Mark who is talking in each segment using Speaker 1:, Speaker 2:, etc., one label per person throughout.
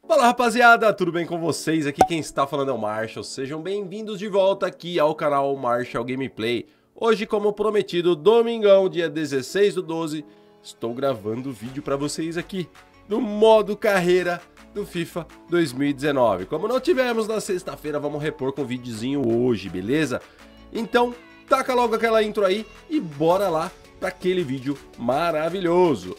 Speaker 1: Fala rapaziada, tudo bem com vocês? Aqui quem está falando é o Marshall, sejam bem-vindos de volta aqui ao canal Marshall Gameplay. Hoje, como prometido, domingão, dia 16/12, estou gravando vídeo para vocês aqui do modo carreira do FIFA 2019. Como não tivemos na sexta-feira, vamos repor com um videozinho hoje, beleza? Então, taca logo aquela intro aí e bora lá para aquele vídeo maravilhoso.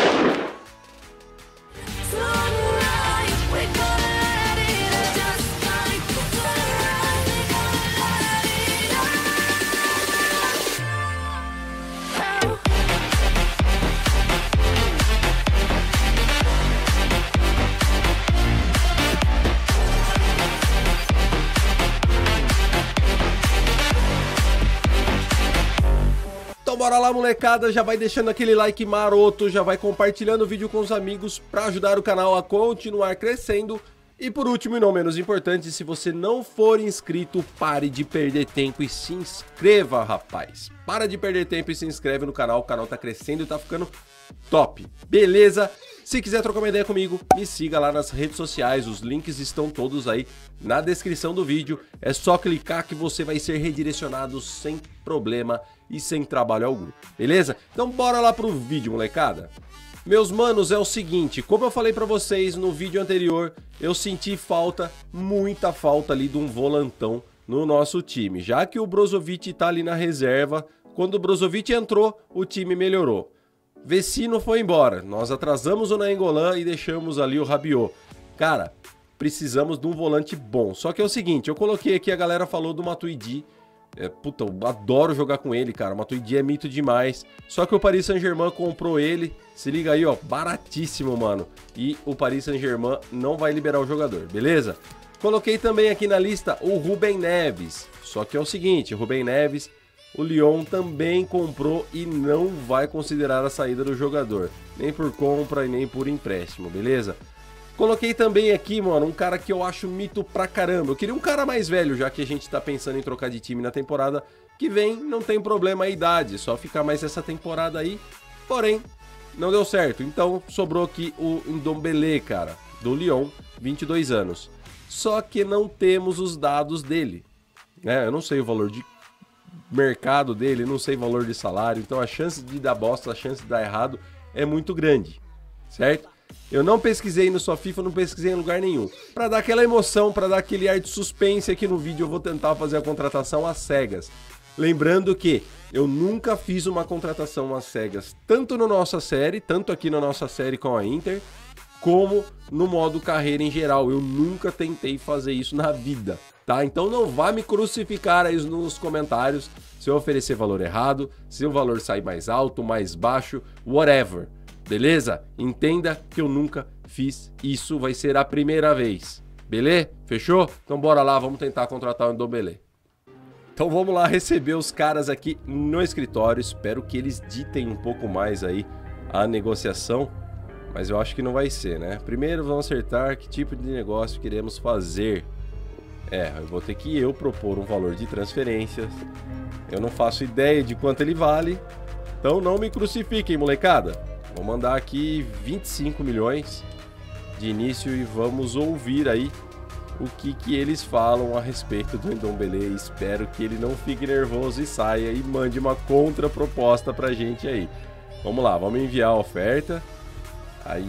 Speaker 1: Então bora lá, molecada, já vai deixando aquele like maroto, já vai compartilhando o vídeo com os amigos para ajudar o canal a continuar crescendo. E por último e não menos importante, se você não for inscrito, pare de perder tempo e se inscreva, rapaz. Para de perder tempo e se inscreve no canal, o canal tá crescendo e tá ficando top, beleza? Se quiser trocar uma ideia comigo, me siga lá nas redes sociais, os links estão todos aí na descrição do vídeo. É só clicar que você vai ser redirecionado sem problema e sem trabalho algum, beleza? Então bora lá pro vídeo, molecada. Meus manos, é o seguinte, como eu falei pra vocês no vídeo anterior, eu senti falta, muita falta ali de um volantão no nosso time. Já que o Brozovic tá ali na reserva, quando o Brozovic entrou, o time melhorou. Vecino foi embora, nós atrasamos o Nainggolan e deixamos ali o Rabiot. Cara, precisamos de um volante bom. Só que é o seguinte, eu coloquei aqui, a galera falou do Matuidi. Puta, eu adoro jogar com ele, cara. O Matuidi é mito demais. Só que o Paris Saint-Germain comprou ele. Se liga aí, ó, baratíssimo, mano. E o Paris Saint-Germain não vai liberar o jogador, beleza? Coloquei também aqui na lista o Rúben Neves. Só que é o seguinte, o Rúben Neves, o Lyon também comprou e não vai considerar a saída do jogador. Nem por compra e nem por empréstimo, beleza? Coloquei também aqui, mano, um cara que eu acho mito pra caramba. Eu queria um cara mais velho, já que a gente tá pensando em trocar de time na temporada que vem. Não tem problema a idade, só ficar mais essa temporada aí. Porém, não deu certo. Então, sobrou aqui o Ndombele, cara, do Lyon, 22 anos. Só que não temos os dados dele, né? Eu não sei o valor de mercado dele, não sei o valor de salário. Então, a chance de dar bosta, a chance de dar errado é muito grande, certo? Eu não pesquisei no Só FIFA, não pesquisei em lugar nenhum. Pra dar aquela emoção, pra dar aquele ar de suspense aqui no vídeo, eu vou tentar fazer a contratação às cegas. Lembrando que eu nunca fiz uma contratação às cegas, tanto na nossa série, tanto aqui na nossa série com a Inter, como no modo carreira em geral. Eu nunca tentei fazer isso na vida, tá? Então não vá me crucificar aí nos comentários se eu oferecer valor errado, se o valor sair mais alto, mais baixo, whatever. Beleza? Entenda que eu nunca fiz isso, vai ser a primeira vez. Beleza? Fechou? Então bora lá, vamos tentar contratar o Ndombele. Então vamos lá receber os caras aqui no escritório. Espero que eles ditem um pouco mais aí a negociação, mas eu acho que não vai ser, né? Primeiro vamos acertar que tipo de negócio queremos fazer. Eu vou ter que propor um valor de transferências. Eu não faço ideia de quanto ele vale, então não me crucifiquem, molecada. Vou mandar aqui 25 milhões de início e vamos ouvir aí o que eles falam a respeito do Ndombele. Espero que ele não fique nervoso e saia e mande uma contraproposta pra gente aí. Vamos lá, vamos enviar a oferta. Ai.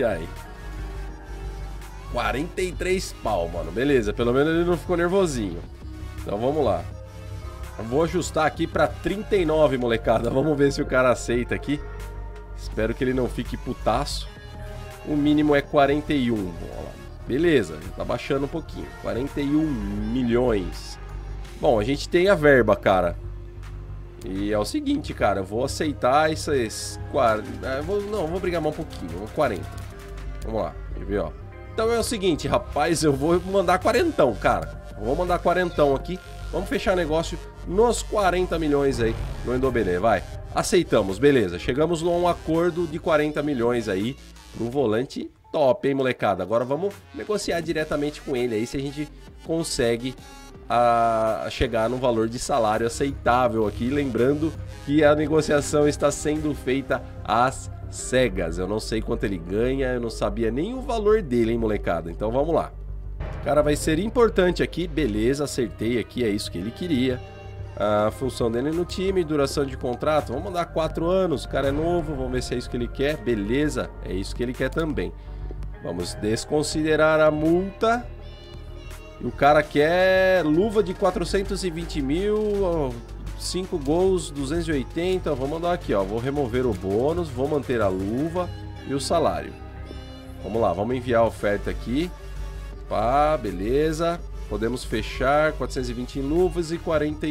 Speaker 1: 43 pau, mano. Beleza, pelo menos ele não ficou nervosinho. Então vamos lá. Eu vou ajustar aqui pra 39, molecada. Vamos ver se o cara aceita aqui. Espero que ele não fique putaço. O mínimo é 41. Beleza, já tá baixando um pouquinho. 41 milhões. Bom, a gente tem a verba, cara. E é o seguinte, cara. Eu vou aceitar esses 40. Vou brigar mais um pouquinho. 40. Vamos lá, quer ver, ó. Então é o seguinte, rapaz. Eu vou mandar 40, cara. Vou mandar 40 aqui. Vamos fechar negócio nos 40 milhões aí no Ndombele, vai. Aceitamos, beleza. Chegamos a um acordo de 40 milhões aí no volante top, hein, molecada. Agora vamos negociar diretamente com ele aí se a gente consegue chegar num valor de salário aceitável aqui. Lembrando que a negociação está sendo feita às cegas. Eu não sei quanto ele ganha, eu não sabia nem o valor dele, hein, molecada. Então vamos lá. O cara vai ser importante aqui, beleza, acertei aqui, é isso que ele queria. A função dele no time, duração de contrato, vamos mandar 4 anos, o cara é novo, vamos ver se é isso que ele quer, beleza, é isso que ele quer também. Vamos desconsiderar a multa. E o cara quer luva de 420 mil, 5 gols, 280, vou mandar aqui, ó, vou remover o bônus, vou manter a luva e o salário. Vamos lá, vamos enviar a oferta aqui. Pá, beleza. Podemos fechar 420 em luvas e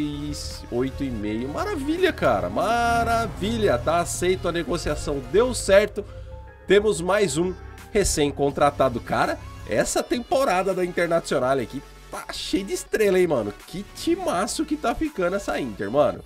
Speaker 1: 48,5. Maravilha, cara. Maravilha. Tá aceito a negociação. Deu certo. Temos mais um recém-contratado. Cara, essa temporada da Internacional aqui tá cheia de estrela, hein, mano. Que timaço que tá ficando essa Inter, mano.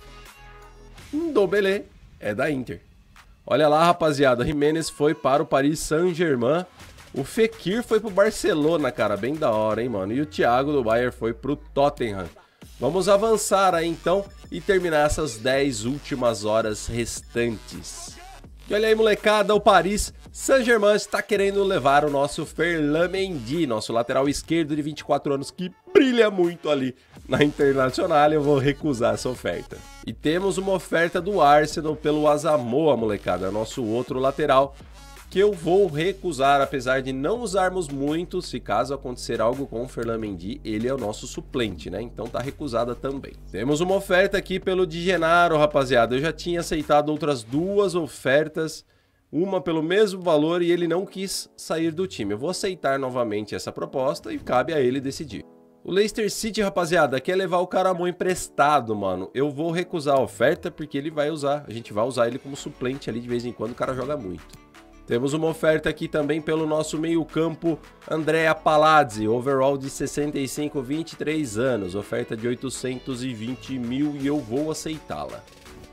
Speaker 1: Ndombele é da Inter. Olha lá, rapaziada. Jimenez foi para o Paris Saint-Germain. O Fekir foi pro Barcelona, cara, bem da hora, hein, mano. E o Thiago do Bayern foi pro Tottenham. Vamos avançar aí, então, e terminar essas 10 últimas horas restantes. E olha aí, molecada, o Paris Saint-Germain está querendo levar o nosso Ferland Mendy, nosso lateral esquerdo de 24 anos, que brilha muito ali na Internacional. Eu vou recusar essa oferta. E temos uma oferta do Arsenal pelo Asamoah, molecada, nosso outro lateral, que eu vou recusar, apesar de não usarmos muito. Se caso acontecer algo com o Ferland Mendy, ele é o nosso suplente, né? Então tá recusada também. Temos uma oferta aqui pelo Di Gennaro, rapaziada. Eu já tinha aceitado outras 2 ofertas, uma pelo mesmo valor, e ele não quis sair do time. Eu vou aceitar novamente essa proposta e cabe a ele decidir. O Leicester City, rapaziada, quer levar o Caramon emprestado, mano. Eu vou recusar a oferta porque ele vai usar, a gente vai usar ele como suplente ali de vez em quando, o cara joga muito. Temos uma oferta aqui também pelo nosso meio-campo, Andrea Palazzi, overall de 65, 23 anos, oferta de 820 mil e eu vou aceitá-la.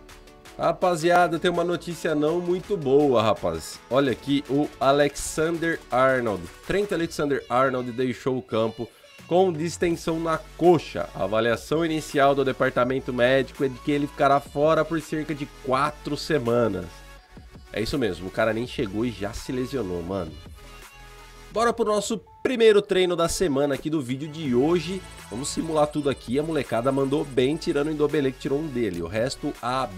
Speaker 1: Rapaziada, tem uma notícia não muito boa, rapaz. Olha aqui, o Alexander-Arnold, Trent Alexander-Arnold deixou o campo com distensão na coxa. A avaliação inicial do departamento médico é de que ele ficará fora por cerca de 4 semanas. É isso mesmo, o cara nem chegou e já se lesionou, mano. Bora pro nosso primeiro treino da semana aqui do vídeo de hoje. Vamos simular tudo aqui. A molecada mandou bem, tirando o Ndombele, que tirou um dele. O resto,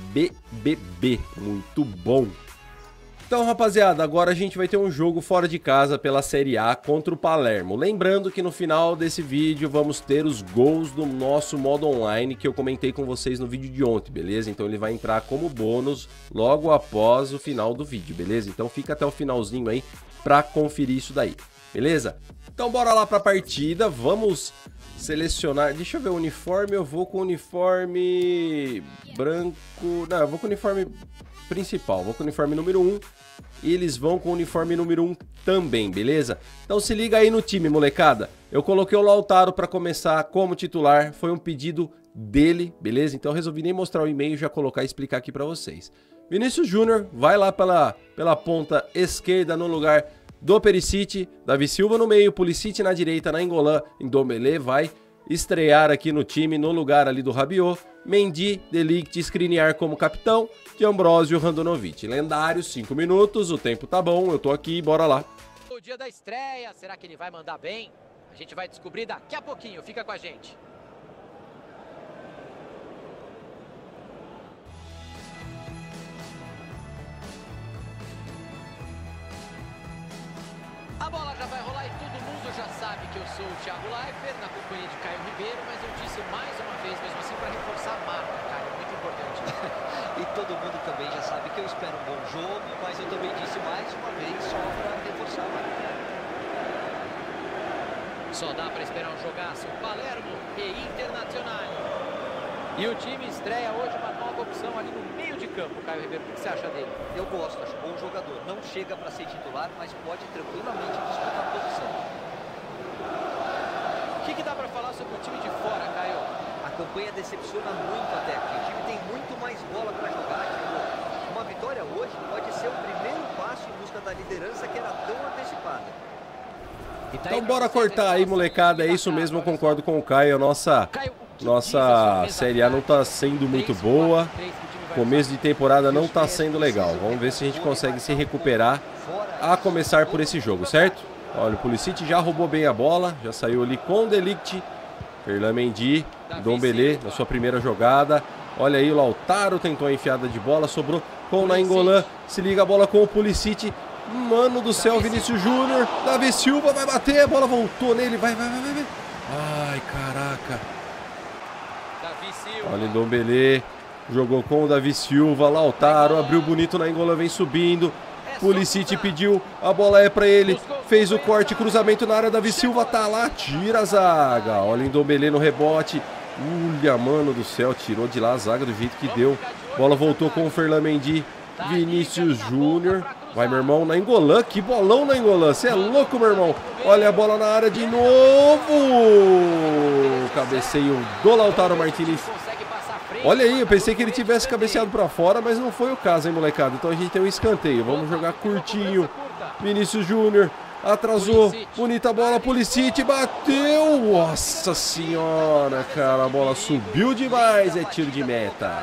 Speaker 1: ABBB. Muito bom. Então, rapaziada, agora a gente vai ter um jogo fora de casa pela Série A contra o Palermo. Lembrando que no final desse vídeo vamos ter os gols do nosso modo online que eu comentei com vocês no vídeo de ontem, beleza? Então ele vai entrar como bônus logo após o final do vídeo, beleza? Então fica até o finalzinho aí pra conferir isso daí, beleza? Então bora lá pra partida, vamos selecionar... Deixa eu ver o uniforme, eu vou com o uniforme branco... Não, eu vou com o uniforme principal, vou com o uniforme número 1 e eles vão com o uniforme número 1 também, beleza? Então se liga aí no time, molecada. Eu coloquei o Lautaro para começar como titular, foi um pedido dele, beleza? Então eu resolvi nem mostrar o e-mail, já colocar e explicar aqui para vocês. Vinícius Júnior vai lá pela ponta esquerda no lugar do Perisic, Davi Silva no meio, Pulisic na direita, na Nainggolan, Ndombele vai estrear aqui no time no lugar ali do Rabiot, Mendy, De Ligt, Skriniar como capitão, de Ambrosio, Handanovic. Lendário, 5 minutos, o tempo tá bom, eu tô aqui, bora lá.
Speaker 2: O dia da estreia, será que ele vai mandar bem? A gente vai descobrir daqui a pouquinho, fica com a gente. A bola já vai rolar e todo mundo já sabe que eu sou o Thiago Leifert, na companhia de Caio Ribeiro, mas eu disse mais uma vez, mesmo assim, para reforçar a marca, Caio, muito importante.
Speaker 3: E todo mundo também já sabe que eu espero um bom jogo, mas eu também disse mais uma vez só para reforçar a marca.
Speaker 2: Só dá para esperar um jogaço, Palermo e Internacional. E o time estreia hoje uma nova opção ali no meio de campo, Caio Ribeiro, o que você acha dele?
Speaker 3: Eu gosto, acho bom jogador. Não chega para ser titular, mas pode tranquilamente disputar a posição.
Speaker 2: O que dá para falar sobre o time de fora, Caio?
Speaker 3: A campanha decepciona muito até aqui. O time tem muito mais bola para jogar, Thiago. Uma vitória hoje pode ser o primeiro passo em busca da liderança que era tão antecipada.
Speaker 1: Então bora cortar aí, molecada, é isso mesmo, eu concordo com o Caio, a nossa Nossa Série A não tá sendo muito boa. Começo de temporada não tá sendo legal. Vamos ver se a gente consegue se recuperar a começar por esse jogo, certo? Olha, o Pulisic já roubou bem a bola. Já saiu ali com o De Ligt. Ferland Mendy, Ndombele na sua primeira jogada. Olha aí, o Lautaro tentou a enfiada de bola. Sobrou com o Nainggolan. Se liga a bola com o Pulisic. Mano do céu, Vinícius Júnior. Davi Silva vai bater. A bola voltou nele. Vai. Ai, caraca. Olha, Ndombele. Jogou com o Davi Silva. Lautaro abriu bonito. Nainggolan vem subindo. Pulisic pediu. A bola é pra ele. Fez o corte. Cruzamento na área. Davi Silva tá lá. Tira a zaga. Olha, Ndombele no rebote. Olha, mano do céu. Tirou de lá a zaga do jeito que deu. Bola voltou com o Ferland Mendy. Vinícius Júnior. Vai, meu irmão, Nainggolan. Que bolão, Nainggolan. Você é louco, meu irmão. Olha a bola na área de novo. Cabeceio do Lautaro Martinez. Olha aí, eu pensei que ele tivesse cabeceado pra fora, mas não foi o caso, hein, molecada. Então a gente tem um escanteio. Vamos jogar curtinho. Vinícius Júnior. Atrasou. Bonita bola. Pulisic bateu. Nossa senhora, cara. A bola subiu demais. É tiro de meta.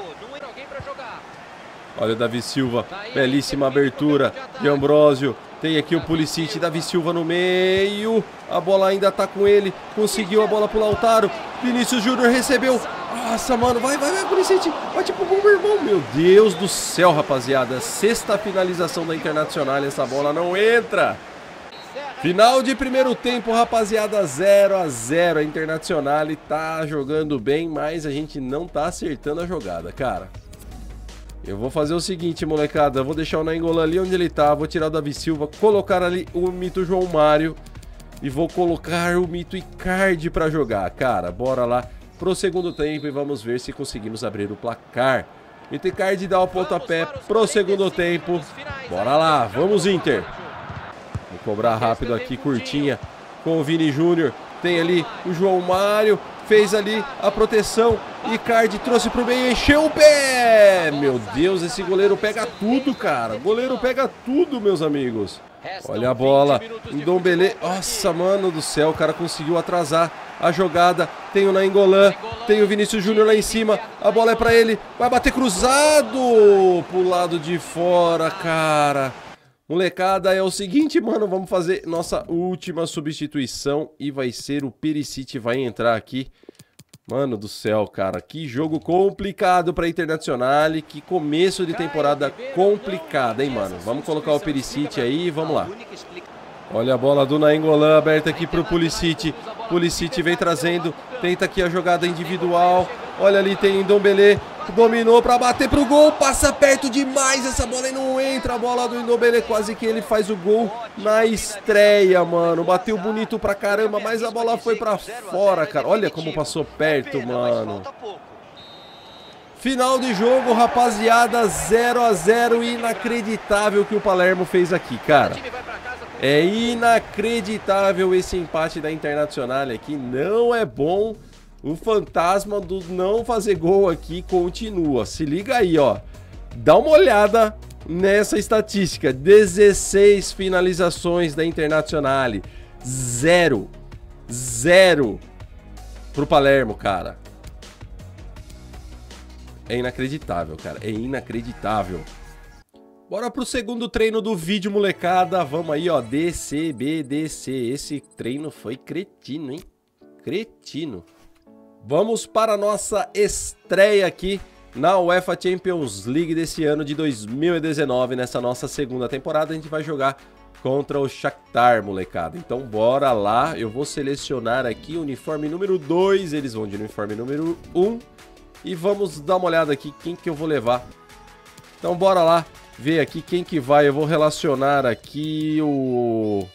Speaker 1: Olha o Davi Silva, belíssima abertura de Ambrosio. Tem aqui o Pulisic, Davi Silva no meio. A bola ainda tá com ele. Conseguiu a bola pro Lautaro. Vinícius Júnior recebeu. Nossa, mano, vai, Pulisic. Bate pro gol, meu irmão. Meu Deus do céu, rapaziada. Sexta finalização da Internacional. Essa bola não entra. Final de primeiro tempo, rapaziada, 0 a 0. A Internacional tá jogando bem, mas a gente não tá acertando a jogada, cara. Eu vou fazer o seguinte, molecada. Eu vou deixar o Nainggolan ali onde ele tá. Vou tirar o Davi Silva, colocar ali o mito João Mário. E vou colocar o mito Icardi pra jogar. Cara, bora lá pro segundo tempo e vamos ver se conseguimos abrir o placar. Mito Icardi dá o pontapé pro segundo tempo. Bora lá, vamos Inter. Vou cobrar rápido aqui, curtinha, com o Vini Júnior. Tem ali o João Mário. Fez ali a proteção. Icardi trouxe pro meio, encheu o pé. Meu Deus, esse goleiro pega tudo, cara. Goleiro pega tudo, meus amigos. Olha a bola. Ndombele. Nossa, mano do céu. O cara conseguiu atrasar a jogada. Tem o Nainggolan. Tem o Vinícius Júnior lá em cima. A bola é pra ele. Vai bater cruzado. Pro lado de fora, cara. Molecada, é o seguinte, mano, vamos fazer nossa última substituição e vai ser o Perisic, vai entrar aqui. Mano do céu, cara, que jogo complicado pra Internacional, que começo de temporada complicado, hein, mano. Vamos colocar o Perisic aí e vamos lá. Olha a bola do Nainggolan aberta aqui pro Pulisic. Pulisic vem trazendo, tenta aqui a jogada individual. Olha ali, tem Ndombele, dominou pra bater pro gol, passa perto demais, essa bola aí não entra, a bola do Ndombele, quase que ele faz o gol na estreia, mano. Bateu bonito pra caramba, mas a bola foi pra fora, cara. Olha como passou perto, mano. Final de jogo, rapaziada, 0 a 0, inacreditável que o Palermo fez aqui, cara. É inacreditável esse empate da Internacional aqui, não é bom. O fantasma do não fazer gol aqui continua. Se liga aí, ó. Dá uma olhada nessa estatística. 16 finalizações da Internacional. 0 pro Palermo, cara. É inacreditável, cara. É inacreditável. Bora pro segundo treino do vídeo, molecada. Vamos aí, ó. DC. Esse treino foi cretino, hein? Cretino. Vamos para a nossa estreia aqui na UEFA Champions League desse ano de 2019. Nessa nossa segunda temporada, a gente vai jogar contra o Shakhtar, molecada. Então, bora lá. Eu vou selecionar aqui o uniforme número 2. Eles vão de uniforme número 1. E vamos dar uma olhada aqui quem que eu vou levar. Então, bora lá ver aqui quem que vai. Eu vou relacionar aqui o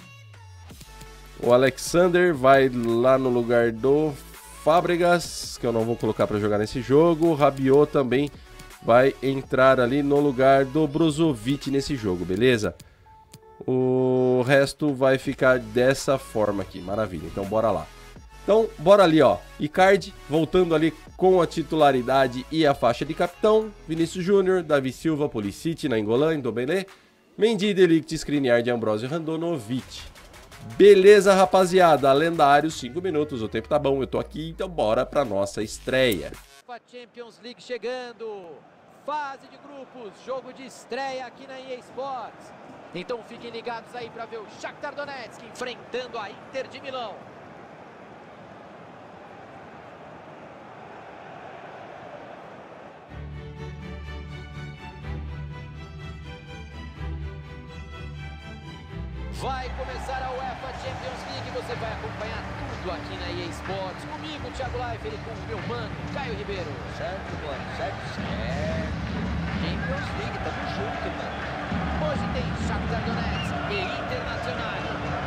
Speaker 1: Alexander. Vai lá no lugar do Fábregas, que eu não vou colocar para jogar nesse jogo. O Rabiot também vai entrar ali no lugar do Brozovic nesse jogo, beleza? O resto vai ficar dessa forma aqui, maravilha. Então bora lá. Então bora ali, ó. Icardi voltando ali com a titularidade e a faixa de capitão. Vinícius Júnior, Davi Silva, Pulisic, Nainggolan, Ndombele, Mendy, De Ligt, Skriniar, Ambrosio, Randonnovic. Beleza, rapaziada, lendário, 5 minutos, o tempo tá bom, eu tô aqui, então bora pra nossa estreia.
Speaker 2: Champions League chegando, fase de grupos, jogo de estreia aqui na EA Sports. Então fiquem ligados aí para ver o Shakhtar Donetsk enfrentando a Inter de Milão. Vai começar a UEFA Champions League, você vai acompanhar tudo aqui na EA Sports. Comigo, Thiago Leifert, e com o meu mano, Caio Ribeiro.
Speaker 3: Certo, mano, certo. Champions League, tamo junto, mano.
Speaker 2: Hoje tem Shakhtar Donetsk e Internacional.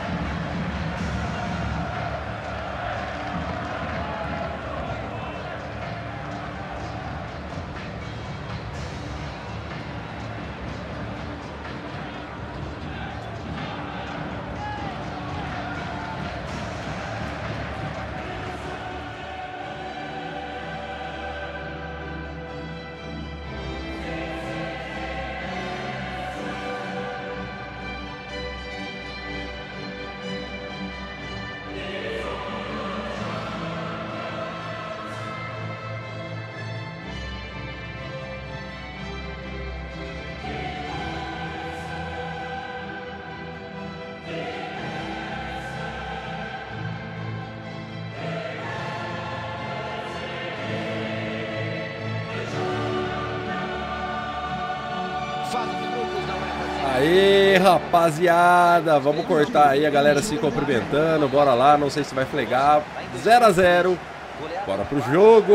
Speaker 1: Aê, rapaziada, vamos cortar aí a galera se cumprimentando, bora lá, não sei se vai flegar, 0 a 0, bora pro jogo.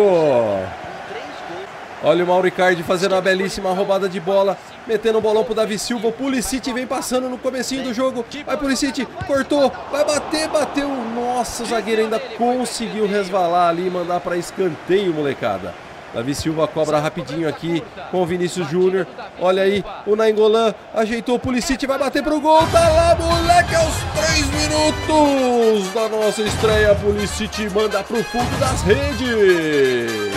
Speaker 1: Olha o Mauro Icardi fazendo uma belíssima roubada de bola, metendo um bolão pro Davi Silva, o Pulisic vem passando no comecinho do jogo, vai Pulisic, cortou, vai bater, bateu, nossa, o zagueiro ainda conseguiu resvalar ali e mandar pra escanteio, molecada. Davi Silva cobra rapidinho aqui com o Vinícius Júnior. Olha aí, o Nainggolan ajeitou o Pulisic, vai bater pro gol. Tá lá, moleque, aos 3 minutos da nossa estreia. Pulisic manda pro fundo das redes.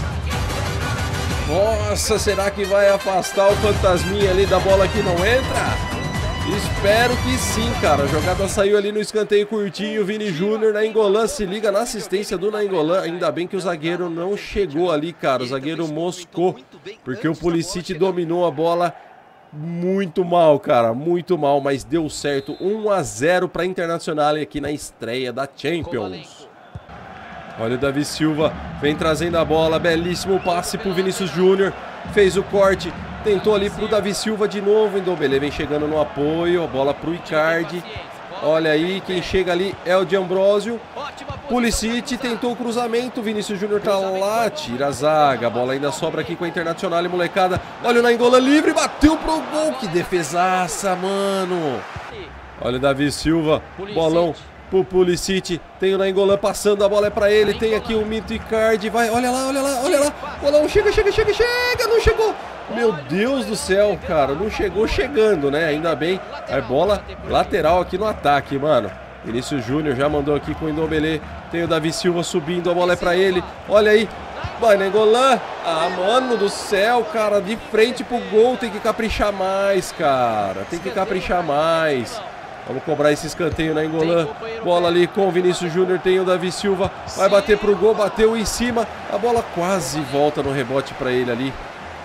Speaker 1: Nossa, será que vai afastar o fantasminha ali da bola que não entra? Espero que sim, cara. A jogada saiu ali no escanteio curtinho. Vini Júnior, Nainggolan se liga na assistência do Nainggolan. Ainda bem que o zagueiro não chegou ali, cara. O zagueiro moscou, porque o Pulisic dominou a bola muito mal, cara. Muito mal, mas deu certo. 1 a 0 para Internacional aqui na estreia da Champions. Olha o Davi Silva, vem trazendo a bola. Belíssimo passe pro Vinícius Júnior. Fez o corte. Tentou ali pro Davi Silva de novo, Ndombele vem chegando no apoio, a bola pro Icardi. Olha aí, quem chega ali é o D'Ambrosio. Pulisic tentou o cruzamento, Vinícius Júnior tá lá, tira a zaga, a bola ainda sobra aqui com a Internacional, molecada. Olha o Nainggolan livre, bateu pro gol, que defesaça, mano. Olha o Davi Silva, bolão pro Pulisic, tem o Nainggolan passando, a bola é pra ele, tem aqui o Mito Icardi, vai, olha lá, bolão, chega, não chegou. Meu Deus do céu, cara, não chegou chegando, né? Ainda bem, a bola lateral aqui no ataque, mano. Vinícius Júnior já mandou aqui com o Ndombele, tem o Davi Silva subindo, a bola é pra ele, olha aí, vai Nainggolan, ah, mano do céu, cara, de frente pro gol, tem que caprichar mais, cara, tem que caprichar mais. Vamos cobrar esse escanteio, Nainggolan, bola ali com o Vinícius Júnior, tem o Davi Silva, vai bater pro gol, bateu em cima, a bola quase volta no rebote pra ele ali.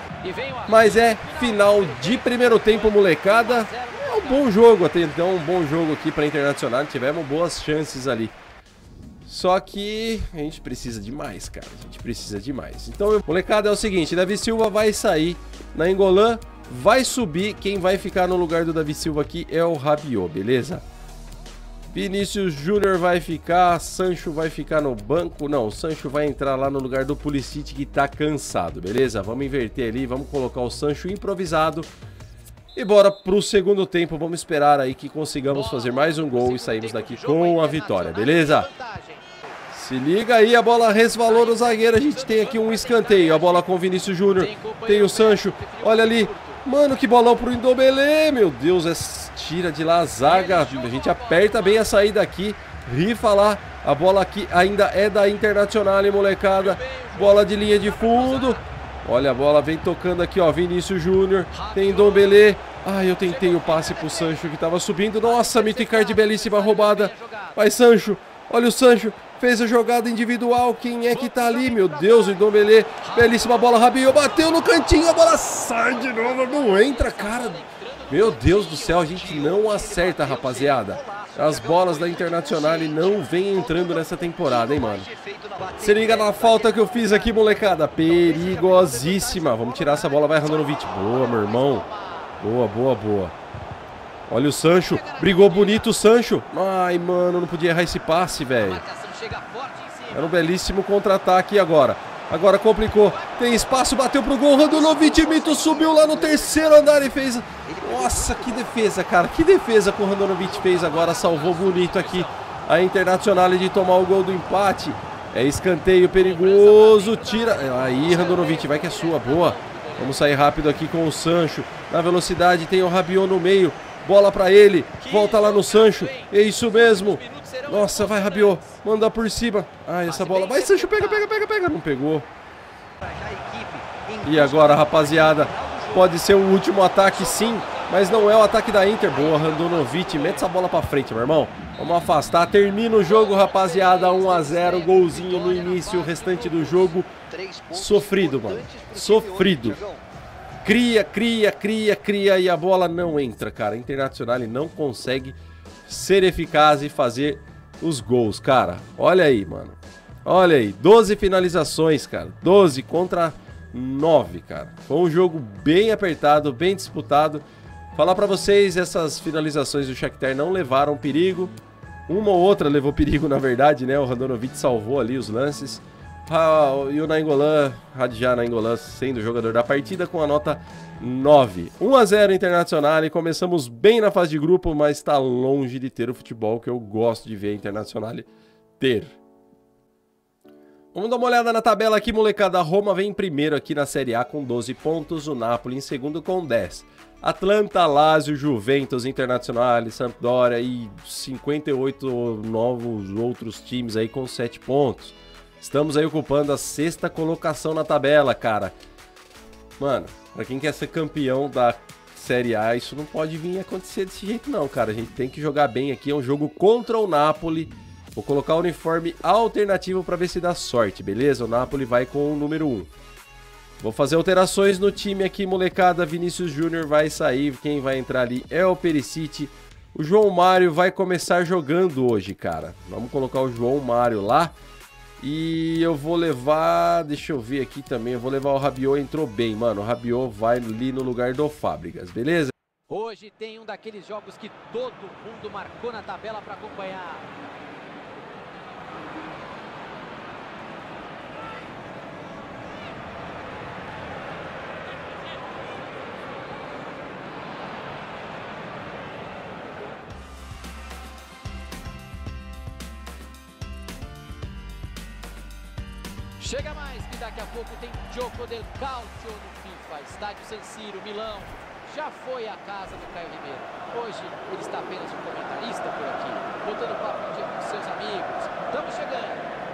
Speaker 1: Mas é final de primeiro tempo, molecada. É um bom jogo até então, um bom jogo aqui para Internacional. Tivemos boas chances ali. Só que a gente precisa de mais, cara. A gente precisa de mais. Então, molecada, é o seguinte, Davi Silva vai sair, Nainggolan vai subir. Quem vai ficar no lugar do Davi Silva aqui é o Rabiot, beleza? Vinícius Júnior vai ficar, Sancho vai ficar no banco. Não, o Sancho vai entrar lá no lugar do Pulisic, que tá cansado, beleza? Vamos inverter ali, vamos colocar o Sancho improvisado. E bora pro segundo tempo, vamos esperar aí que consigamos fazer mais um gol e saímos daqui com a vitória, beleza? Se liga aí, a bola resvalou no zagueiro, a gente tem aqui um escanteio. A bola com o Vinícius Júnior, tem o Sancho, olha ali. Mano, que bolão pro Ndombele, meu Deus, tira de lá a zaga, a gente aperta bem a saída aqui, rifa lá, a bola aqui ainda é da Internacional, molecada, bola de linha de fundo, Olha a bola, vem tocando aqui, ó, Vinícius Júnior, tem Ndombele. Ai, eu tentei o passe pro Sancho que tava subindo. Nossa, Mito Icardi, belíssima roubada. Vai, Sancho, olha o Sancho, fez a jogada individual. Quem é que tá ali? Meu Deus, o Ndombele, belíssima bola, Rabiot, bateu no cantinho, a bola sai de novo, não entra, cara. Meu Deus do céu, a gente não acerta, rapaziada. As bolas da Internacional não vêm entrando nessa temporada, hein, mano. Se liga na falta que eu fiz aqui, molecada. Perigosíssima. Vamos tirar essa bola, vai, Handanovic. Boa, meu irmão. Boa, boa, boa. Olha o Sancho. Brigou bonito o Sancho. Ai, mano, não podia errar esse passe, velho. Era um belíssimo contra-ataque agora. Agora complicou. Tem espaço, bateu pro gol. Handanovic, Mito subiu lá no terceiro andar e fez... Nossa, que defesa, cara. Que defesa que o Handanovic fez agora. Salvou bonito aqui a Internacional de tomar o gol do empate. É escanteio perigoso. Tira... Aí, Handanovic, vai que é sua. Boa. Vamos sair rápido aqui com o Sancho. Na velocidade tem o Rabiot no meio. Bola pra ele. Volta lá no Sancho. É isso mesmo. Nossa, vai, Rabiot. Manda por cima. Ai, essa bola. Vai, Sancho, pega, pega, pega, pega. Não pegou. E agora, rapaziada, pode ser o último ataque, sim, mas não é o ataque da Inter. Boa, Handanovic. Mete essa bola pra frente, meu irmão. Vamos afastar. Termina o jogo, rapaziada. 1 a 0. Golzinho no início. O restante do jogo sofrido, mano. Sofrido. Cria, cria, cria, cria e a bola não entra, cara. A Internacional não consegue ser eficaz e fazer os gols, cara. Olha aí, mano. Olha aí, 12 finalizações, cara. 12 contra 9, cara. Foi um jogo bem apertado, bem disputado. Falar pra vocês, essas finalizações do Shakhtar não levaram perigo. Uma ou outra levou perigo, na verdade, né? O Handanovic salvou ali os lances. E o Nainggolan, Radja Nainggolan, sendo o jogador da partida com a nota 9. 1 a 0 Internacional, e começamos bem na fase de grupo, mas está longe de ter o futebol que eu gosto de ver a Internacional ter. Vamos dar uma olhada na tabela aqui, molecada. A Roma vem em primeiro aqui na Série A com 12 pontos, o Napoli em segundo com 10. Atlanta, Lazio, Juventus, Internacional, Sampdoria e 58 novos outros times aí com 7 pontos. Estamos aí ocupando a 6ª colocação na tabela, cara. Mano, pra quem quer ser campeão da Série A, isso não pode vir acontecer desse jeito não, cara. A gente tem que jogar bem aqui, é um jogo contra o Napoli. Vou colocar o uniforme alternativo pra ver se dá sorte, beleza? O Napoli vai com o número 1. Vou fazer alterações no time aqui, molecada. Vinícius Júnior vai sair, quem vai entrar ali é o Perisic. O João Mário vai começar jogando hoje, cara. Vamos colocar o João Mário lá. E eu vou levar, deixa eu ver aqui também, eu vou levar o Rabiot, entrou bem, mano. O Rabiot vai ali no lugar do Fábricas, beleza?
Speaker 2: Hoje tem um daqueles jogos que todo mundo marcou na tabela para acompanhar. Chega mais que daqui a pouco tem Gioco del Calcio no FIFA, Estádio San Siro, Milão. Já foi a casa do Caio Ribeiro. Hoje ele está apenas um comentarista por aqui, botando papo um dia com seus amigos. Estamos chegando.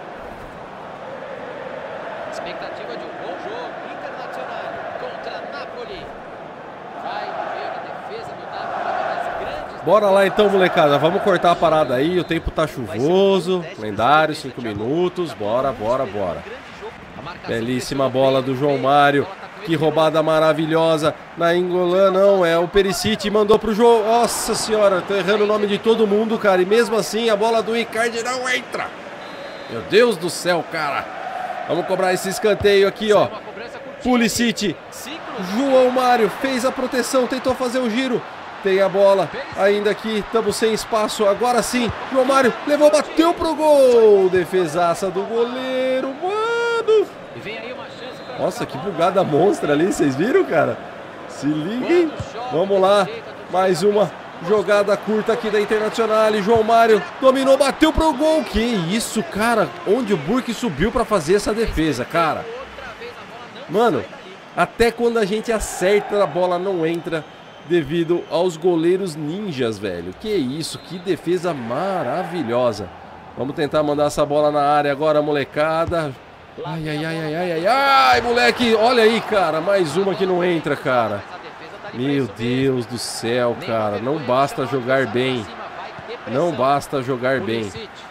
Speaker 2: Expectativa de um bom jogo. Internacional contra Napoli. Vai ver a defesa do Napoli, uma das grandes...
Speaker 1: Bora lá então, molecada. Vamos cortar a parada aí. O tempo tá chuvoso. Lendário, 5 minutos. Bora, bora, bora. Belíssima bola do João Mário. Que roubada maravilhosa. Nainggolan não, é o Perisic. Mandou pro João. Nossa senhora, tô errando o nome de todo mundo, cara. E mesmo assim a bola do Icardi não entra. Meu Deus do céu, cara. Vamos cobrar esse escanteio aqui, ó. Pulisic. João Mário fez a proteção, tentou fazer o giro. Tem a bola ainda aqui, estamos sem espaço. Agora sim, João Mário levou, bateu pro gol. Defesaça do goleiro, mano. Nossa, que bugada monstra ali, vocês viram, cara? Se liguem. Vamos lá, mais uma jogada curta aqui da Internacional. João Mário dominou, bateu pro gol. Que isso, cara? Onde o Burke subiu pra fazer essa defesa, cara? Mano, até quando a gente acerta, a bola não entra devido aos goleiros ninjas, velho. Que isso, que defesa maravilhosa. Vamos tentar mandar essa bola na área agora, molecada. Ai, ai, ai, ai, ai, ai, ai, moleque. Olha aí, cara, mais uma que não entra, cara. Meu Deus do céu, cara. Não basta jogar bem. Não basta jogar bem.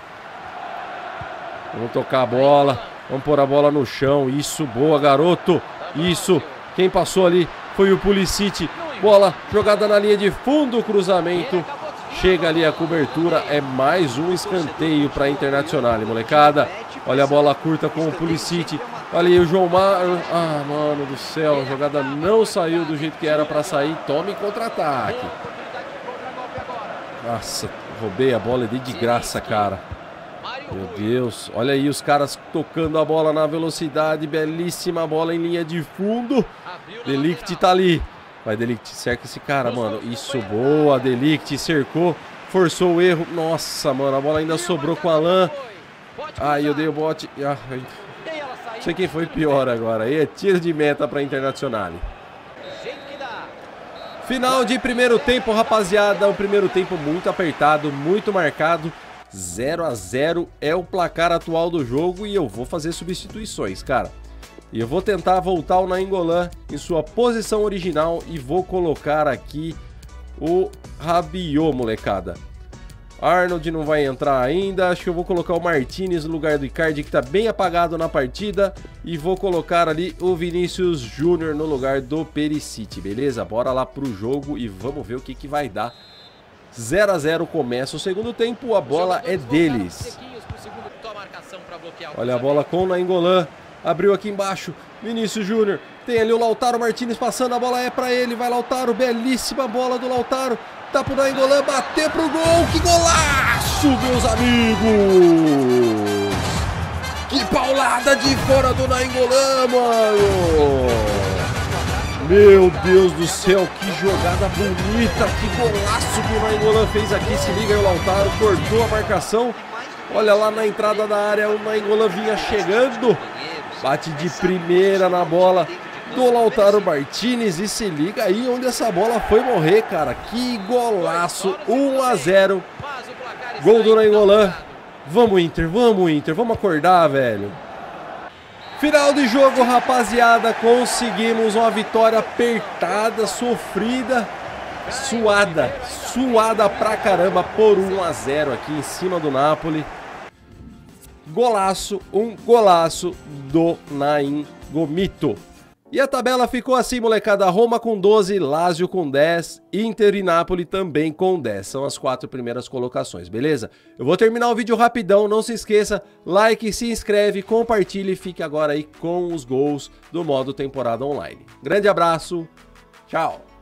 Speaker 1: Vamos tocar a bola. Vamos pôr a bola no chão. Isso, boa, garoto. Isso. Quem passou ali foi o Pulisic. Bola jogada na linha de fundo, cruzamento. Chega ali a cobertura. É mais um escanteio para a Internacional, molecada. Olha a bola curta com o Pulisic. Olha aí o João Mário. Ah, mano do céu. A jogada não saiu do jeito que era para sair. Tome contra-ataque. Nossa, roubei a bola de graça, cara. Meu Deus. Olha aí os caras tocando a bola na velocidade. Belíssima bola em linha de fundo. De Ligt tá ali. Vai, De Ligt, cerca esse cara, mano. Isso, boa, De Ligt, cercou. Forçou o erro. Nossa, mano, a bola ainda sobrou com o Alan. Ai, eu dei o bote. Não sei quem foi pior agora. Aí é tiro de meta pra Internacional. Final de primeiro tempo, rapaziada. Um primeiro tempo muito apertado, muito marcado. 0 a 0 é o placar atual do jogo e eu vou fazer substituições, cara. E eu vou tentar voltar o Nainggolan em sua posição original e vou colocar aqui o Rabiot, molecada. Arnold não vai entrar ainda, acho que eu vou colocar o Martinez no lugar do Icardi, que tá bem apagado na partida. E vou colocar ali o Vinícius Júnior no lugar do Perisic, beleza? Bora lá pro jogo e vamos ver o que vai dar. 0 a 0 começa o segundo tempo, a bola é deles. Olha a bola com o Nainggolan, abriu aqui embaixo, Vinícius Júnior, tem ali o Lautaro Martinez passando, a bola é pra ele, vai Lautaro, belíssima bola do Lautaro, tá pro Nainggolan, bater pro gol, que golaço, meus amigos! Que paulada de fora do Nainggolan, mano! Meu Deus do céu, que jogada bonita, que golaço que o Nainggolan fez aqui, se liga aí o Lautaro, cortou a marcação, olha lá na entrada da área, o Nainggolan vinha chegando, bate de primeira na bola do Lautaro Martinez e se liga aí onde essa bola foi morrer, cara, que golaço, 1 a 0, gol do Nainggolan, vamos Inter, vamos acordar, velho. Final de jogo, rapaziada, conseguimos uma vitória apertada, sofrida, suada pra caramba por 1 a 0 aqui em cima do Napoli. Golaço, um golaço do Nainggolan. E a tabela ficou assim, molecada, Roma com 12, Lazio com 10, Inter e Napoli também com 10, são as 4 primeiras colocações, beleza? Eu vou terminar o vídeo rapidão, não se esqueça, like, se inscreve, compartilhe e fique agora aí com os gols do modo temporada online. Grande abraço, tchau!